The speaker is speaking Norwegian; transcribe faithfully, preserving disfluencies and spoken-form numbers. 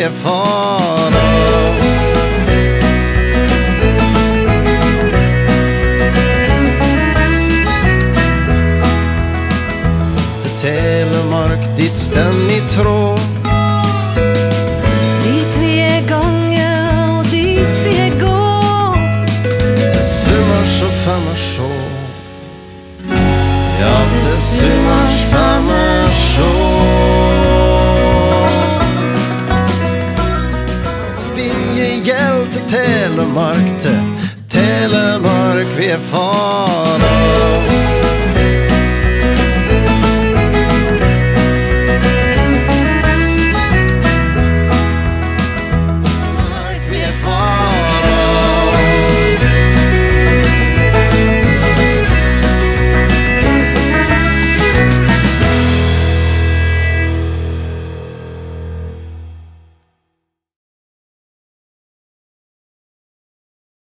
vi fara. Til Telemark, dit stenn i tråd. Dit vi er gange og dit vi er gå. Til Summers og Femmersjå. Ja, til Summers Femmersjå. Vinje gjeld til Telemark, til Telemark vi fara.